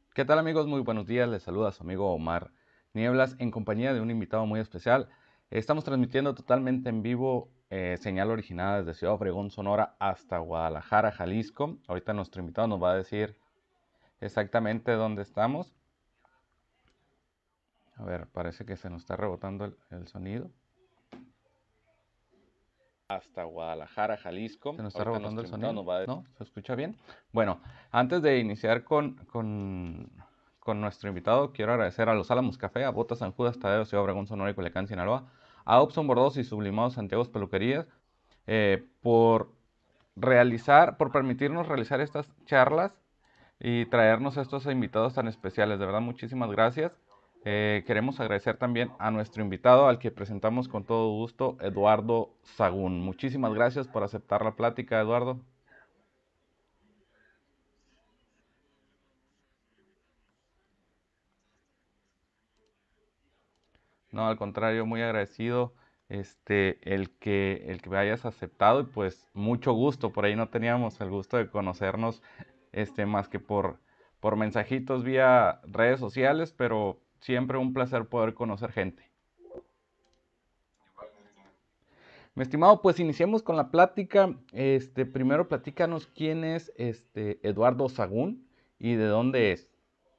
¿Qué tal amigos? Muy buenos días, les saluda su amigo Omar Nieblas en compañía de un invitado muy especial. Estamos transmitiendo totalmente en vivo, señal originada desde Ciudad Obregón, Sonora hasta Guadalajara, Jalisco. Ahorita nuestro invitado nos va a decir exactamente dónde estamos. A ver, parece que se nos está rebotando el sonido. Hasta Guadalajara, Jalisco. Se nos está rebotando el sonido. ¿No? ¿Se escucha bien? Bueno, antes de iniciar con nuestro invitado, quiero agradecer a Los Álamos Café, a Botas San Judas, Tadeo, Ciudad Obregón, Sonora y Culiacán, Sinaloa, a Opson Bordos y Sublimados Santiago Peluquerías, por por permitirnos realizar estas charlas y traernos a estos invitados tan especiales. De verdad, muchísimas gracias. Queremos agradecer también a nuestro invitado, al que presentamos con todo gusto, Eduardo Sagún. Muchísimas gracias por aceptar la plática, Eduardo. No, al contrario, muy agradecido el que me hayas aceptado y pues mucho gusto. Por ahí no teníamos el gusto de conocernos más que por mensajitos vía redes sociales, pero siempre un placer poder conocer gente. Mi estimado, pues iniciemos con la plática. Primero platícanos quién es Eduardo Sagún y de dónde es.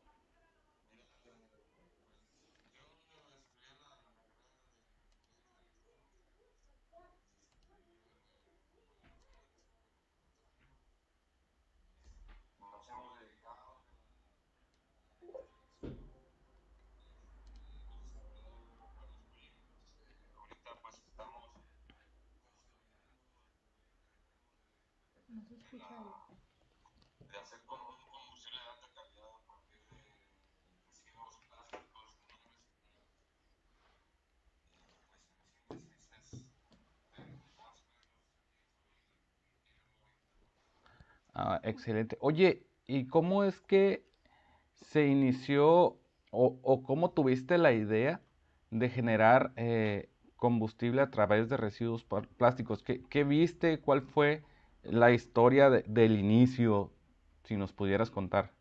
Ah, excelente. Oye, ¿y cómo es que se inició o cómo tuviste la idea de generar combustible a través de residuos plásticos? ¿Qué viste? ¿Cuál fue la historia del inicio? Si nos pudieras contar.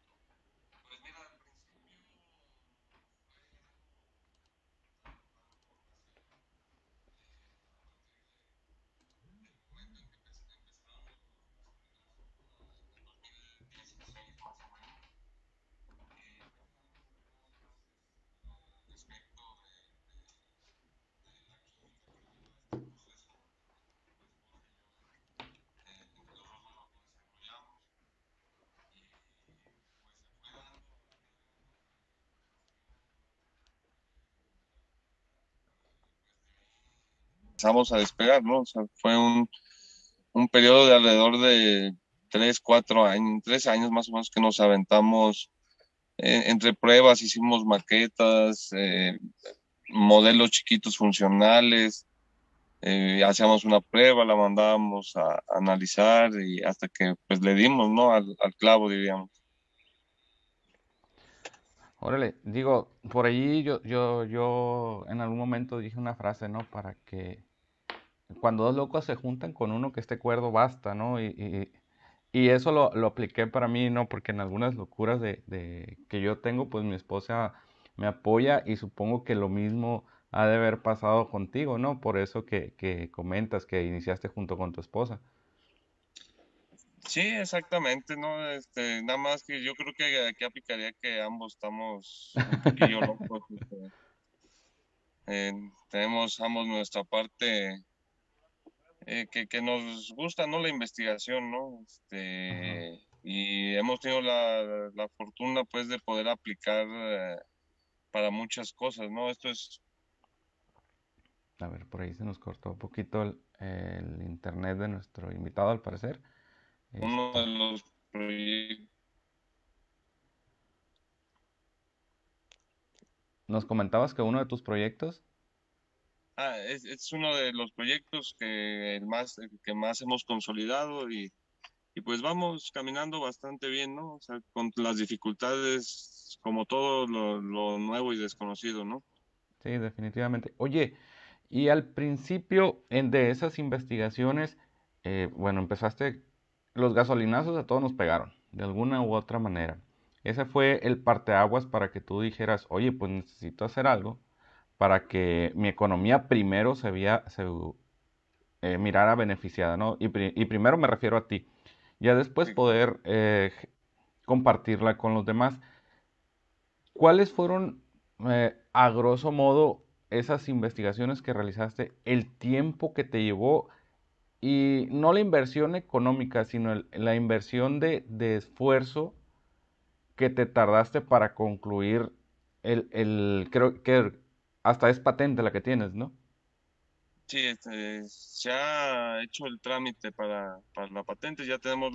Empezamos a despegar, ¿no? O sea, fue un periodo de alrededor de 3, 4 años, 3 años más o menos que nos aventamos entre pruebas, hicimos maquetas, modelos chiquitos funcionales, hacíamos una prueba, la mandábamos a analizar y hasta que pues le dimos, ¿no? Al clavo, diríamos. Órale, digo, por ahí yo en algún momento dije una frase, ¿no? Para que cuando dos locos se juntan con uno que esté cuerdo, basta, ¿no? Y eso lo apliqué para mí, ¿no? Porque en algunas locuras que yo tengo, pues mi esposa me apoya y supongo que lo mismo ha de haber pasado contigo, ¿no? Por eso que comentas que iniciaste junto con tu esposa. Sí, exactamente, ¿no? Nada más que yo creo que aquí aplicaría que ambos estamos un poquillo locos. Tenemos ambos nuestra parte que nos gusta, ¿no? La investigación, ¿no? Ajá. Y hemos tenido la fortuna, pues, de poder aplicar para muchas cosas, ¿no? Esto es A ver, por ahí se nos cortó un poquito el internet de nuestro invitado, al parecer. uno de Este, los proyectos. Nos comentabas que uno de tus proyectos. Es uno de los proyectos el que más hemos consolidado y pues vamos caminando bastante bien, ¿no? O sea, con las dificultades, como todo lo nuevo y desconocido, ¿no? Sí, definitivamente. Oye, y al principio de esas investigaciones, bueno, empezaste, los gasolinazos a todos nos pegaron, de alguna u otra manera. ese fue el parteaguas para que tú dijeras, oye, pues necesito hacer algo para que mi economía primero mirara beneficiada, ¿no? Y primero me refiero a ti, ya después Sí, poder compartirla con los demás. ¿Cuáles fueron, a grosso modo, esas investigaciones que realizaste, el tiempo que te llevó y no la inversión económica, sino la inversión de esfuerzo que te tardaste para concluir creo que hasta es patente la que tienes, ¿no? sí, se ha hecho el trámite para la patente, ya tenemos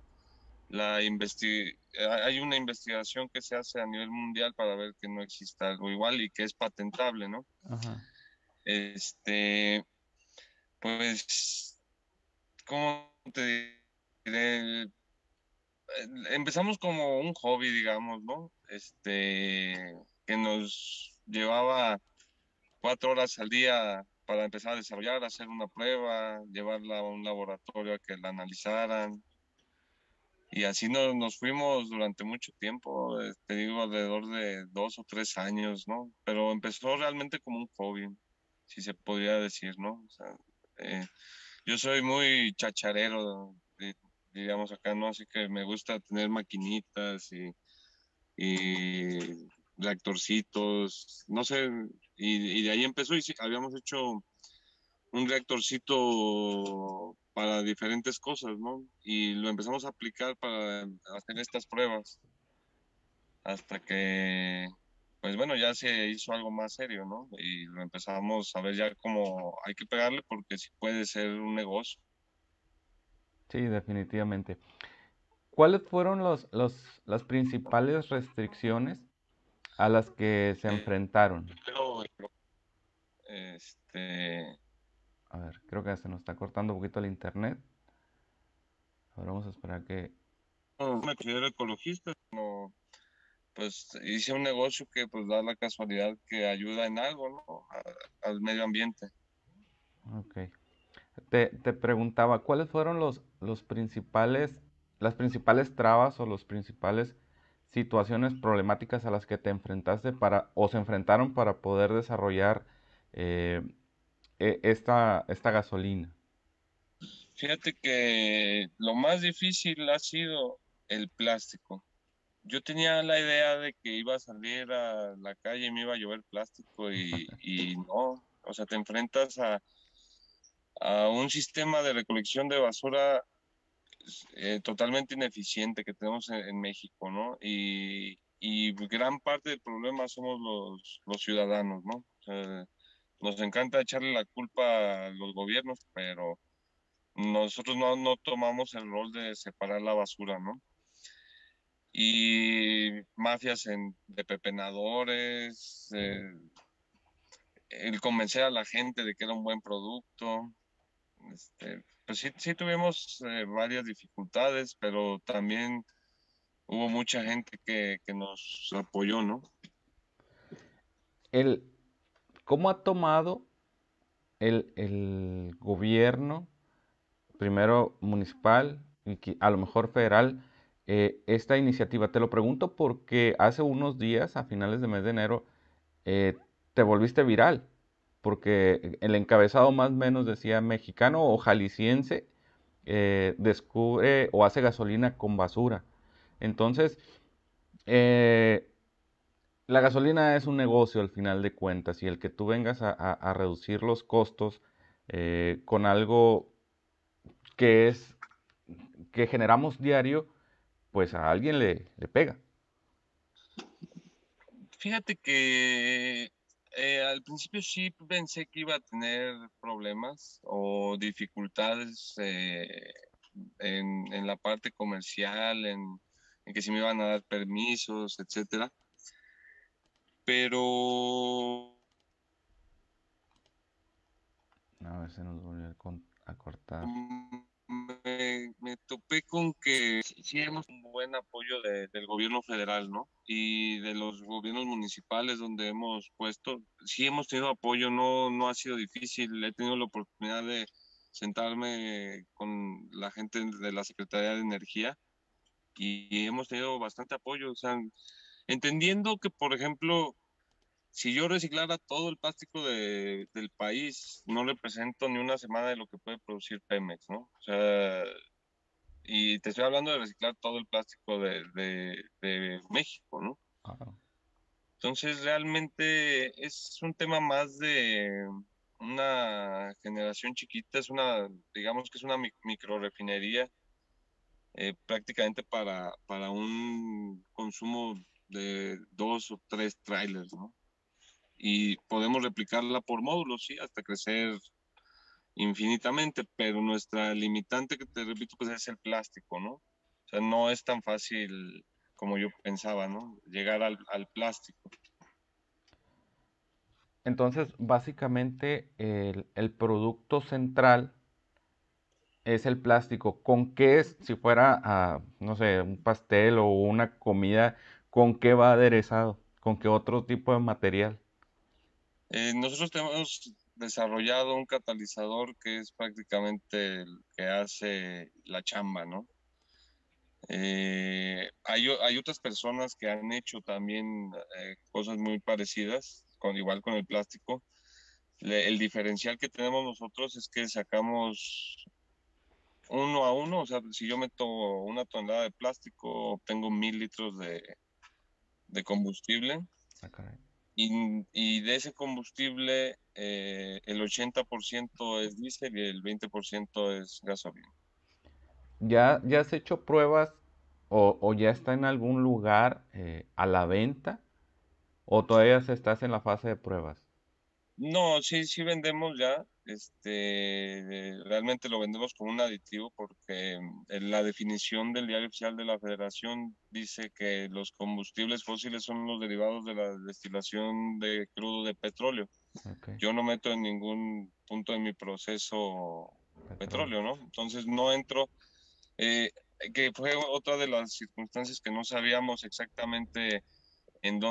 hay una investigación que se hace a nivel mundial para ver que no exista algo igual y que es patentable, ¿no? Ajá. Este, pues, ¿cómo te diré? Empezamos como un hobby, digamos, ¿no? Que nos llevaba 4 horas al día para empezar a desarrollar, hacer una prueba, llevarla a un laboratorio a que la analizaran. Y así nos fuimos durante mucho tiempo, te digo, alrededor de 2 o 3 años, ¿no? Pero empezó realmente como un hobby, si se podría decir, ¿no? O sea, eh, yo soy muy chacharero, diríamos acá, ¿no? Así que me gusta tener maquinitas y reactorcitos, no sé, y de ahí empezó y sí, habíamos hecho un reactorcito para diferentes cosas, ¿no? Y lo empezamos a aplicar para hacer estas pruebas hasta que, pues bueno, ya se hizo algo más serio, ¿no? Y lo empezamos a ver ya como hay que pegarle porque sí puede ser un negocio. Sí, definitivamente. ¿Cuáles fueron las principales restricciones a las que se Eh, enfrentaron? pero, este, A ver, creo que se nos está cortando un poquito el internet. Ahora vamos a esperar que... no me considero ecologista, no, pues hice un negocio que pues da la casualidad que ayuda en algo, ¿no? Al medio ambiente. Ok. Te preguntaba, ¿cuáles fueron las principales trabas o las principales situaciones problemáticas a las que te enfrentaste o se enfrentaron para poder desarrollar eh, esta gasolina? Fíjate que lo más difícil ha sido el plástico. Yo tenía la idea de que iba a salir a la calle y me iba a llover plástico y no, o sea, te enfrentas a un sistema de recolección de basura totalmente ineficiente que tenemos en México, ¿no? Y gran parte del problema somos los ciudadanos, ¿no? O sea, nos encanta echarle la culpa a los gobiernos, pero nosotros no tomamos el rol de separar la basura, ¿no? Y mafias de pepenadores, el convencer a la gente de que era un buen producto. Pues sí, sí tuvimos varias dificultades, pero también hubo mucha gente que nos apoyó, ¿no? El, ¿Cómo ha tomado el gobierno, primero municipal y a lo mejor federal, esta iniciativa? Te lo pregunto porque hace unos días, a finales de mes de enero, eh, te volviste viral, porque el encabezado más o menos decía mexicano o jalisciense descubre o hace gasolina con basura. Entonces, eh, la gasolina es un negocio al final de cuentas y el que tú vengas a reducir los costos con algo que es que generamos diario, pues a alguien le pega. Fíjate que al principio sí pensé que iba a tener problemas o dificultades en la parte comercial, en que si me iban a dar permisos, etcétera. Pero A ver, se nos volvió a cortar. me topé con que sí hemos un buen apoyo del gobierno federal, ¿no? Y de los gobiernos municipales donde hemos puesto, sí hemos tenido apoyo, no ha sido difícil, he tenido la oportunidad de sentarme con la gente de la Secretaría de Energía y hemos tenido bastante apoyo, o sea, entendiendo que, por ejemplo, si yo reciclara todo el plástico del país, no represento ni una semana de lo que puede producir Pemex, ¿no? O sea, y te estoy hablando de reciclar todo el plástico de México, ¿no? Claro. Entonces, realmente es un tema más de una generación chiquita, digamos que es una micro refinería, prácticamente para un consumo de 2 o 3 trailers, ¿no? Y podemos replicarla por módulos, sí, hasta crecer infinitamente, pero nuestra limitante, que te repito, pues es el plástico, ¿no? O sea, no es tan fácil como yo pensaba, ¿no? Llegar al plástico. Entonces, básicamente, el producto central es el plástico. ¿Con qué es, si fuera, no sé, un pastel o una comida, con qué va aderezado? ¿Con qué otro tipo de material? Nosotros tenemos desarrollado un catalizador que es prácticamente el que hace la chamba, ¿no? Hay otras personas que han hecho también cosas muy parecidas, igual con el plástico. El diferencial que tenemos nosotros es que sacamos uno a uno, o sea, si yo meto 1 tonelada de plástico, obtengo 1,000 litros de combustible, Ah, caray. y de ese combustible el 80% es diésel y el 20% es gasolina. ¿Ya has hecho pruebas o ya está en algún lugar a la venta o todavía estás en la fase de pruebas? No, sí, sí vendemos ya. Realmente lo vendemos como un aditivo porque en la definición del Diario Oficial de la Federación dice que los combustibles fósiles son los derivados de la destilación de crudo de petróleo. Ok, Yo no meto en ningún punto de mi proceso petróleo. petróleo, ¿no? Entonces no entro, eh, que fue otra de las circunstancias que no sabíamos exactamente en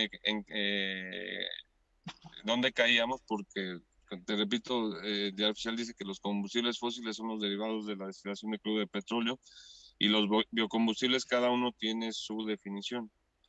dónde caíamos, porque, te repito, el Diario Oficial dice que los combustibles fósiles son los derivados de la destilación de crudo de petróleo, y los biocombustibles cada uno tiene su definición.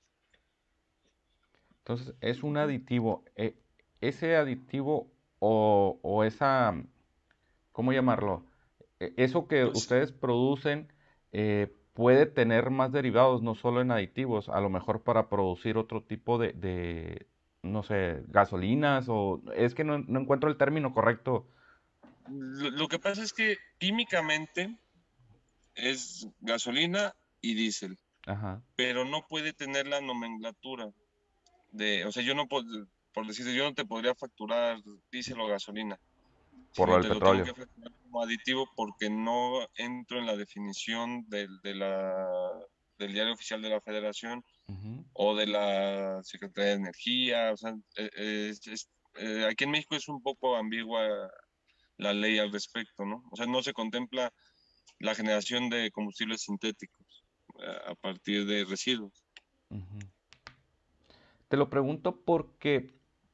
Entonces, es un aditivo. Ese aditivo o esa, ¿cómo llamarlo? Eso que Pues, ustedes producen puede tener más derivados, no solo en aditivos, a lo mejor para producir otro tipo no sé, gasolinas o... Es que no encuentro el término correcto. lo que pasa es que químicamente es gasolina y diésel, Ajá, pero no puede tener la nomenclatura o sea, yo no puedo, por decirte, yo no te podría facturar diésel o gasolina, por lo sino del te lo tengo petróleo. que facturar como aditivo porque no entro en la definición del Diario Oficial de la Federación Ujú. o de la Secretaría de Energía. O sea, aquí en México es un poco ambigua la ley al respecto, ¿no? O sea, no se contempla la generación de combustibles sintéticos a partir de residuos. Ujú. Te lo pregunto porque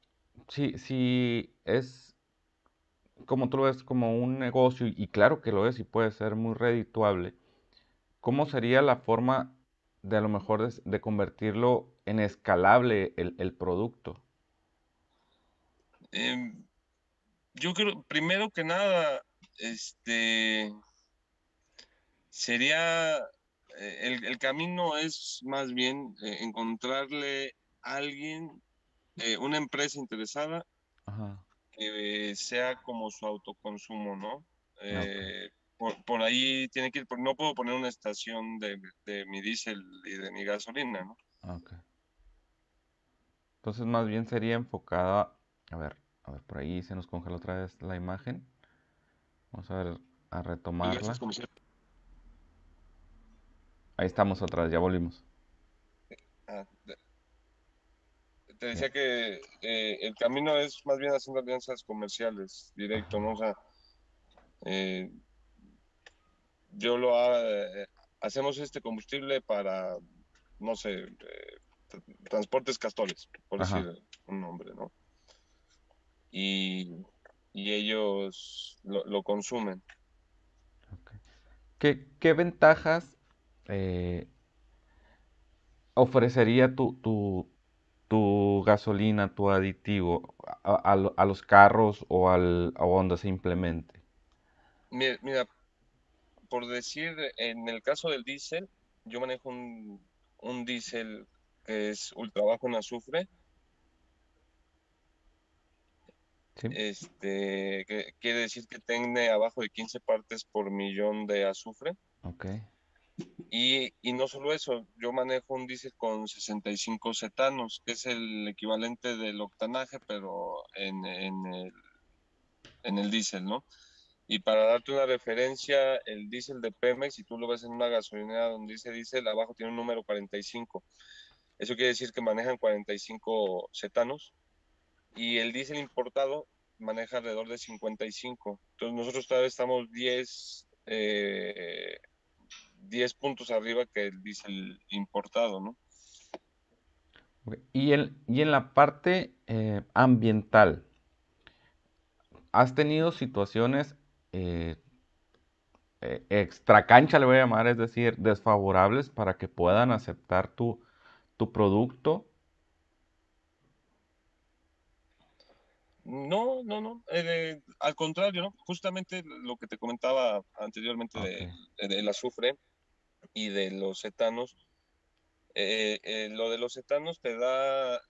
si es como tú lo ves como un negocio, y claro que lo es y puede ser muy redituable, ¿cómo sería la forma de a lo mejor de convertirlo en escalable el producto? Eh, yo creo, primero que nada, este, sería, el camino es más bien encontrarle a alguien, una empresa interesada Ajá, que sea como su autoconsumo, ¿no? ok, Por ahí tiene que ir, no puedo poner una estación de mi diésel y de mi gasolina, ¿no? ok. Entonces más bien sería enfocada, a ver, por ahí se nos congeló otra vez la imagen. Vamos a ver, a Gracias, retomarla. comisario. Ahí estamos otra vez, ya volvimos. Ah, te Ya. decía que el camino es más bien haciendo alianzas comerciales, directo, Ajá. ¿no? O sea, eh, yo hacemos este combustible para, no sé, transportes castores, por decir Ajá. un nombre, ¿no? Y, y ellos lo consumen. Ok. ¿Qué ventajas? ofrecería tu gasolina, tu aditivo a los carros o a donde se implemente? Mira, por decir, en el caso del diésel, yo manejo un diésel que es ultra bajo en azufre, Sí, que quiere decir que tiene abajo de 15 partes por millón de azufre. ok. Y no solo eso, yo manejo un diésel con 65 cetanos, que es el equivalente del octanaje, pero en el diésel, ¿no? Y para darte una referencia, el diésel de Pemex, si tú lo ves en una gasolinera donde dice diésel, abajo tiene un número 45. Eso quiere decir que manejan 45 cetanos y el diésel importado maneja alrededor de 55. Entonces nosotros todavía estamos 10 puntos arriba que el diésel importado, ¿no? Ok. Y en la parte ambiental, ¿has tenido situaciones eh, extra cancha, le voy a llamar, es decir, desfavorables para que puedan aceptar tu producto? No, no, no. Al contrario, ¿no? Justamente lo que te comentaba anteriormente Ok. del azufre y de los etanos. Lo de los etanos te da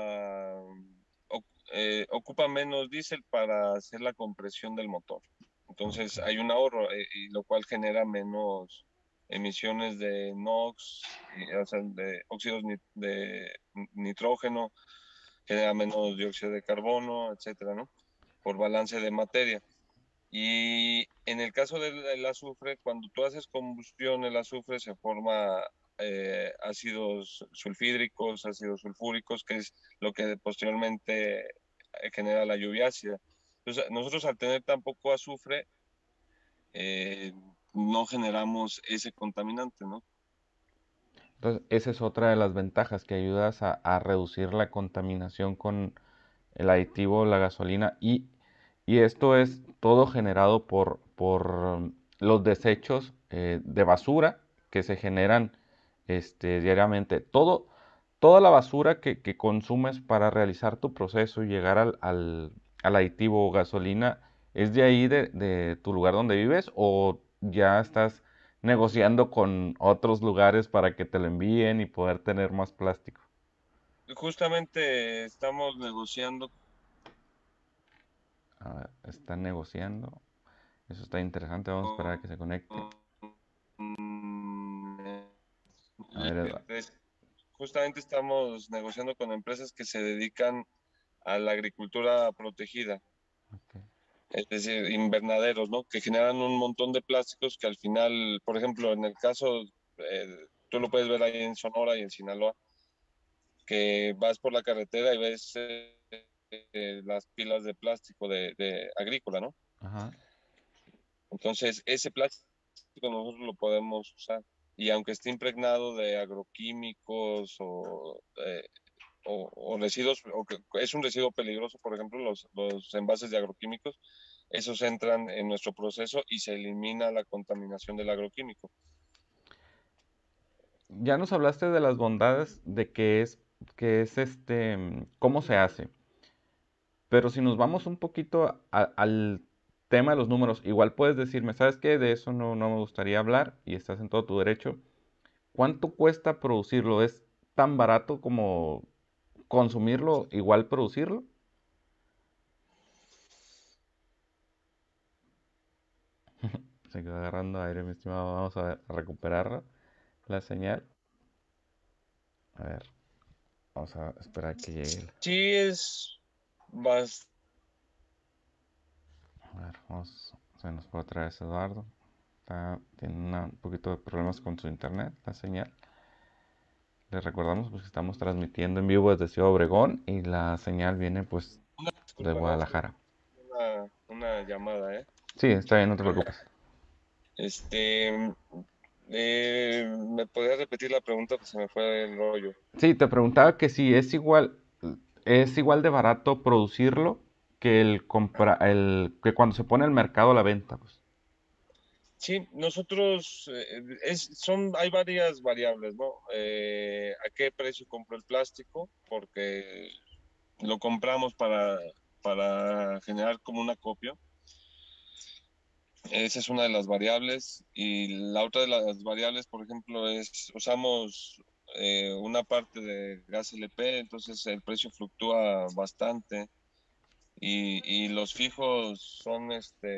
ocupa menos diésel para hacer la compresión del motor. Ok. Entonces hay un ahorro, y lo cual genera menos emisiones de NOx, o sea, de óxidos de nitrógeno, genera menos dióxido de carbono, etcétera, ¿no? Por balance de materia. Y en el caso del azufre, cuando tú haces combustión, el azufre se forma ácidos sulfídricos, ácidos sulfúricos, que es lo que posteriormente genera la lluvia ácida. Entonces, nosotros al tener tan poco azufre, eh, no generamos ese contaminante, ¿no? Entonces, esa es otra de las ventajas, que ayudas a reducir la contaminación con el aditivo, la gasolina, y esto es todo generado por los desechos de basura que se generan diariamente. Toda la basura que consumes para realizar tu proceso y llegar al aditivo o gasolina, ¿es de ahí, de tu lugar donde vives, o ya estás negociando con otros lugares para que te lo envíen y poder tener más plástico? Justamente estamos negociando A ver, están negociando. Eso está interesante. Vamos a esperar a que se conecte. con A ver, Edward. justamente estamos negociando con empresas que se dedican a la agricultura protegida, Ok. es decir, invernaderos, ¿no? Que generan un montón de plásticos que al final, por ejemplo, en el caso, tú lo puedes ver ahí en Sonora y en Sinaloa, que vas por la carretera y ves las pilas de plástico de agrícola, ¿no? Ajá. Entonces, ese plástico nosotros lo podemos usar. Y aunque esté impregnado de agroquímicos o residuos, o que es un residuo peligroso, por ejemplo, los envases de agroquímicos, esos entran en nuestro proceso y se elimina la contaminación del agroquímico. Ya nos hablaste de las bondades de cómo se hace. Pero si nos vamos un poquito al tema de los números, igual puedes decirme, ¿sabes qué? De eso no me gustaría hablar y estás en todo tu derecho. ¿Cuánto cuesta producirlo? ¿Es tan barato como consumirlo, igual producirlo? Se quedó agarrando aire, mi estimado. Vamos a ver, a recuperar la señal. A ver, vamos a esperar que llegue. Sí, es bastante. A ver, vamos. Se nos fue otra vez Eduardo. Tiene un poquito de problemas con su internet, la señal. Les recordamos pues, que estamos transmitiendo en vivo desde Ciudad Obregón y la señal viene pues Una de disculpa, nada más Guadalajara. una llamada, ¿eh? Sí, está bien, no te preocupes. Este, ¿Me podrías repetir la pregunta? Pues se me fue el rollo. Sí, te preguntaba que si es igual de barato producirlo que que cuando se pone al mercado a la venta, pues. Sí, nosotros, hay varias variables, ¿no? ¿A qué precio compro el plástico? Porque lo compramos para generar como un acopio. Esa es una de las variables. Y la otra de las variables, por ejemplo, usamos una parte de gas LP, entonces el precio fluctúa bastante. Y los fijos son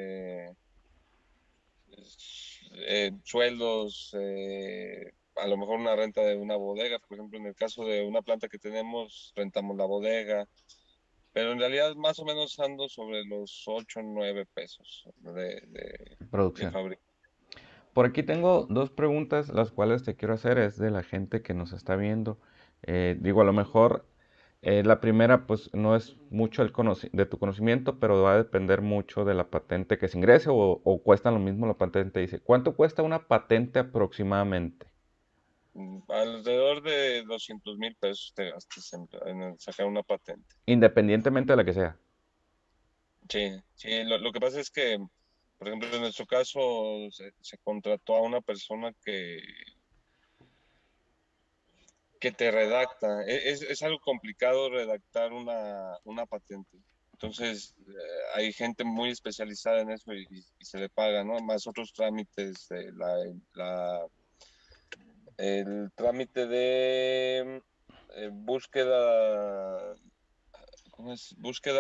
sueldos, a lo mejor una renta de una bodega, por ejemplo, en el caso de una planta que tenemos, rentamos la bodega, pero en realidad más o menos ando sobre los 8 o 9 pesos de Producción. fábrica. Por aquí tengo dos preguntas, las cuales te quiero hacer, es de la gente que nos está viendo. Digo, a lo mejor la primera, pues no es mucho de tu conocimiento, pero va a depender mucho de la patente que se ingrese o cuesta lo mismo la patente. Dice, ¿cuánto cuesta una patente aproximadamente? Alrededor de 200,000 pesos te gastas en sacar una patente. Independientemente de la que sea. Sí, sí, lo que pasa es que, por ejemplo, en nuestro caso se contrató a una persona que te redacta. Es algo complicado redactar una patente. Entonces, hay gente muy especializada en eso y se le paga, ¿no? Más otros trámites, el trámite de búsqueda, ¿cómo es?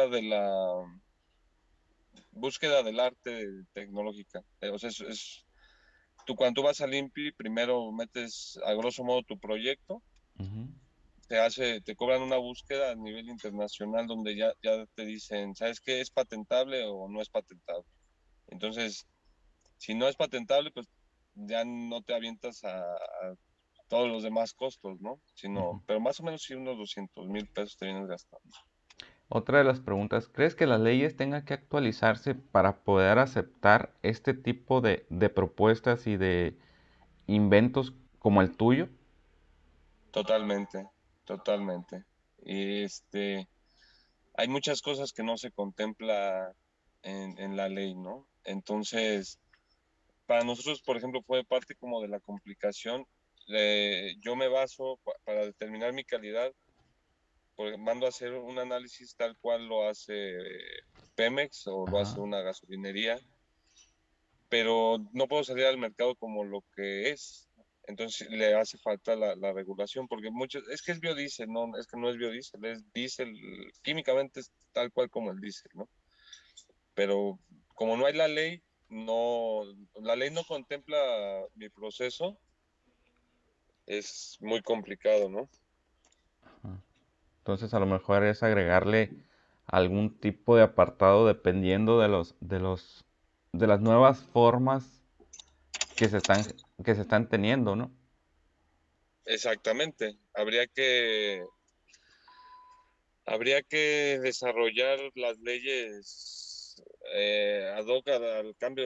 Búsqueda del arte tecnológica. O sea, tú cuando tú vas al INPI, primero metes a grosso modo tu proyecto, Ujú. te cobran una búsqueda a nivel internacional donde ya te dicen, ¿sabes qué? ¿Es patentable o no es patentable? Entonces, si no es patentable, pues ya no te avientas a todos los demás costos, ¿no? Ujú. Pero más o menos sí unos 200,000 pesos te vienes gastando. Otra de las preguntas, ¿crees que las leyes tengan que actualizarse para poder aceptar este tipo de propuestas y de inventos como el tuyo? Totalmente, totalmente. Y hay muchas cosas que no se contempla en la ley, ¿no? Entonces, para nosotros, por ejemplo, fue parte como de la complicación. Yo me baso para determinar mi calidad, porque mando a hacer un análisis tal cual lo hace Pemex o lo hace Ajá. una gasolinería, pero no puedo salir al mercado como lo que es. Entonces le hace falta la regulación, porque es que es biodiesel, no, es que no es biodiesel, es diésel, químicamente es tal cual como el diésel, ¿no? Pero como no hay la ley no contempla mi proceso, es muy complicado, ¿no? Entonces a lo mejor es agregarle algún tipo de apartado dependiendo de las nuevas formas que que se están teniendo, ¿no? Exactamente. Habría que desarrollar las leyes ad hoc al cambio.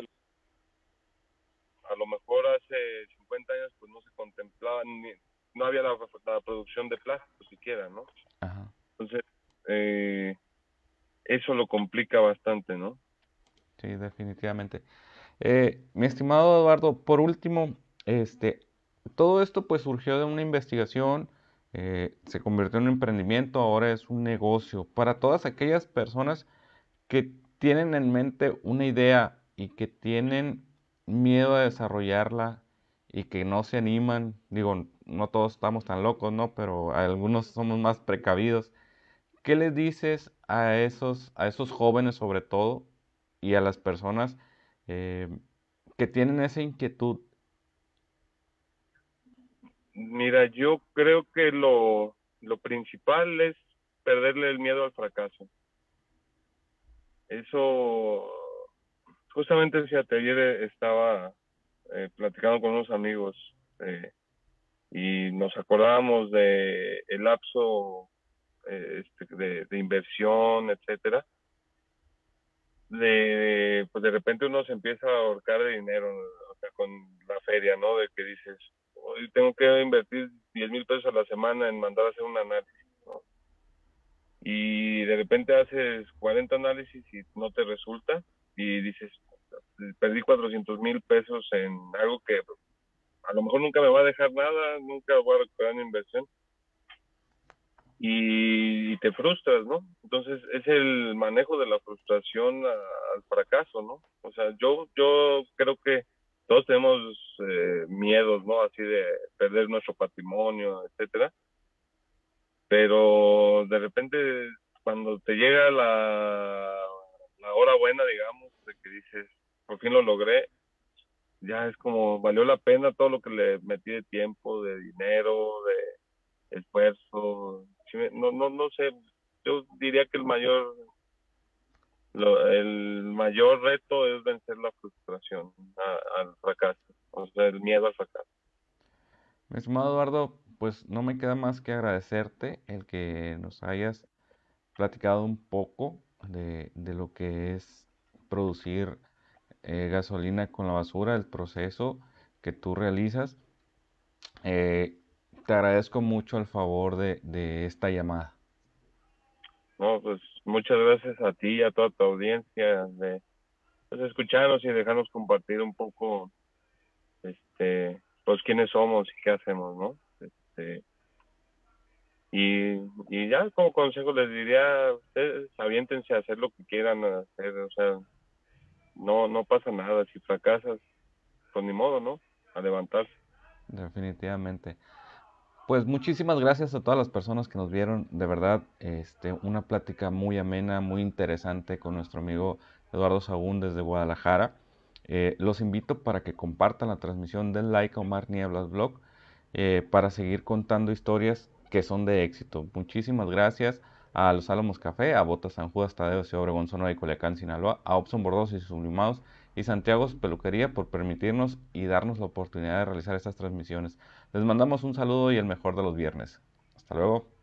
A lo mejor hace 50 años pues no se contemplaba no había la producción de plástico siquiera, ¿no? Ajá. Entonces, eh, eso lo complica bastante, ¿no? Sí, definitivamente. Mi estimado Eduardo, por último, este, todo esto pues surgió de una investigación, se convirtió en un emprendimiento, ahora es un negocio. Para todas aquellas personas que tienen en mente una idea y que tienen miedo a desarrollarla y que no se animan, digo, no todos estamos tan locos, ¿no? Pero algunos somos más precavidos. ¿Qué les dices a esos jóvenes sobre todo y a las personas eh, que tienen esa inquietud? Mira, yo creo que lo principal es perderle el miedo al fracaso. Eso, justamente fíjate, ayer estaba platicando con unos amigos y nos acordábamos de el lapso de inversión, etcétera, pues de repente uno se empieza a ahorcar de dinero, o sea, con la feria, ¿no? De que dices, hoy tengo que invertir 10,000 pesos a la semana en mandar a hacer un análisis, ¿no? Y de repente haces 40 análisis y no te resulta y dices, perdí 400,000 pesos en algo que a lo mejor nunca me va a dejar nada, nunca voy a recuperar mi inversión y te frustras, ¿no? Entonces es el manejo de la frustración al fracaso, ¿no? O sea, yo creo que todos tenemos miedos, ¿no? Así de perder nuestro patrimonio, etcétera, pero de repente cuando te llega la hora buena, digamos, de que dices, por fin lo logré, ya es como valió la pena todo lo que le metí de tiempo, de dinero, de esfuerzo. Sí, no sé, yo diría que el mayor reto es vencer la frustración al fracaso, o sea, el miedo al fracaso. Mi estimado Eduardo, pues no me queda más que agradecerte el que nos hayas platicado un poco de lo que es producir gasolina con la basura, el proceso que tú realizas. Eh, Te agradezco mucho el favor de esta llamada. No, pues muchas gracias a ti y a toda tu audiencia de pues, escucharnos y dejarnos compartir un poco, pues quiénes somos y qué hacemos, ¿no? Y ya como consejo les diría, ustedes aviéntense a hacer lo que quieran hacer, o sea, no pasa nada, si fracasas, pues ni modo, ¿no? A levantarse. Definitivamente. Pues muchísimas gracias a todas las personas que nos vieron. De verdad, una plática muy amena, muy interesante con nuestro amigo Eduardo Sagún desde Guadalajara. Los invito para que compartan la transmisión, den like a Omar Nieblas Blog para seguir contando historias que son de éxito. Muchísimas gracias a Los Álamos Café, a Botas San Judas Tadeo, Ciudad Obregón, Sonora y Culiacán, Sinaloa, a Opson Bordos y Sublimados y Santiago Peluquería por permitirnos y darnos la oportunidad de realizar estas transmisiones. Les mandamos un saludo y el mejor de los viernes. Hasta luego.